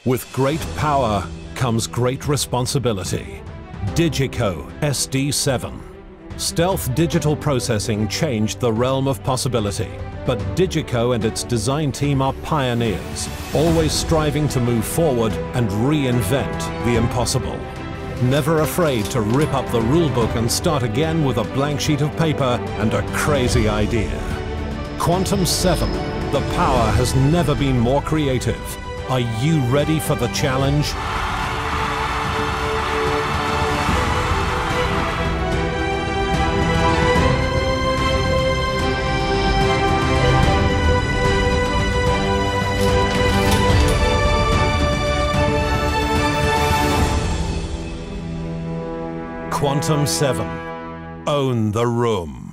With great power comes great responsibility. DiGiCo SD7. Stealth digital processing changed the realm of possibility, but DiGiCo and its design team are pioneers, always striving to move forward and reinvent the impossible. Never afraid to rip up the rulebook and start again with a blank sheet of paper and a crazy idea. Quantum 7. The power has never been more creative. Are you ready for the challenge? Quantum 7. Own the room.